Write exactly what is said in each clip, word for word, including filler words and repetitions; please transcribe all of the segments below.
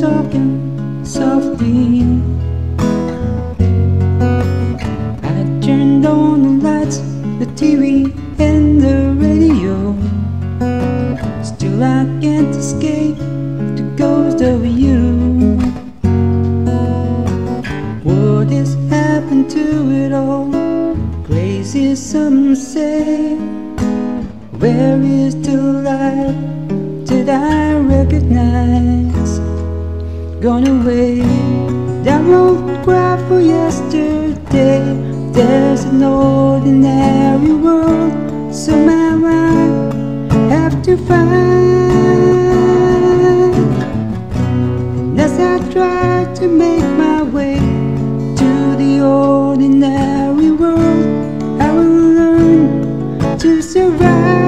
talking softly. I turned on the lights, the T V and the radio. Still I can't escape the ghost of you. What has happened to it all? Crazy some say. Where is the life that I recognize? Gone away. I won't cry for yesterday. There's an ordinary world somehow I have to find. And as I try to make my way to the ordinary world, I will learn to survive.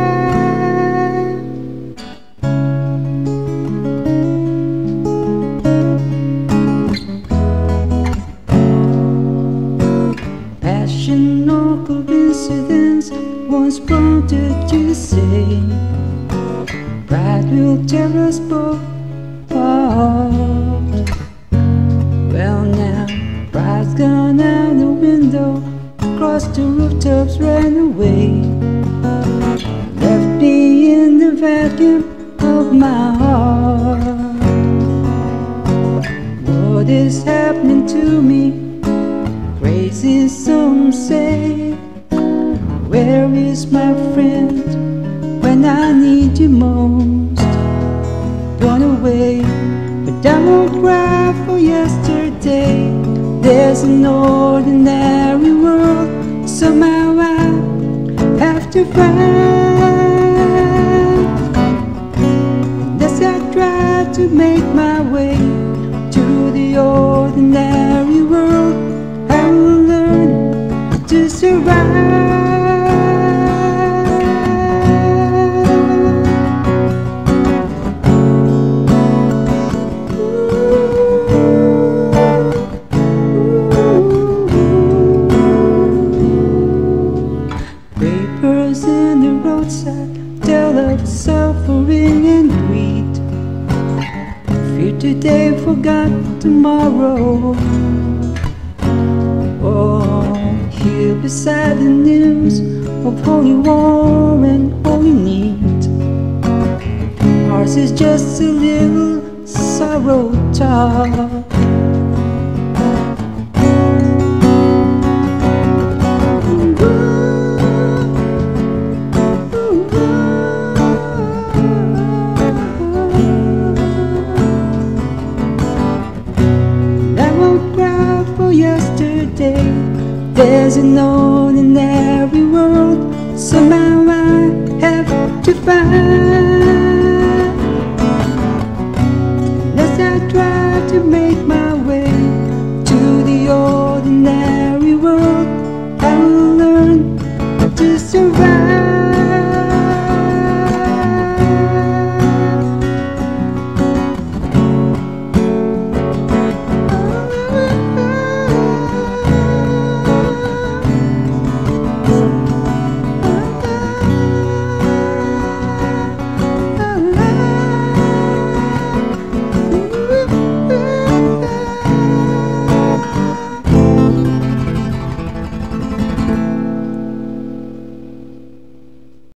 Passion or coincidence once prompted you to say, pride will tear us both apart. Well now, pride's gone out the window, across the rooftops ran away, left me in the vacuum of my heart. What is happening to me? Crazy some say. Where is my friend when I need you most? Gone away, but I won't cry for yesterday. There's an ordinary world somehow I have to find. As I try to make my way to the ordinary world, I will learn to survive. Papers in the roadside tell of suffering and greed. Fear today, forgot tomorrow. Oh, here beside the news of holy war and holy need, ours is just a little sorrow talk.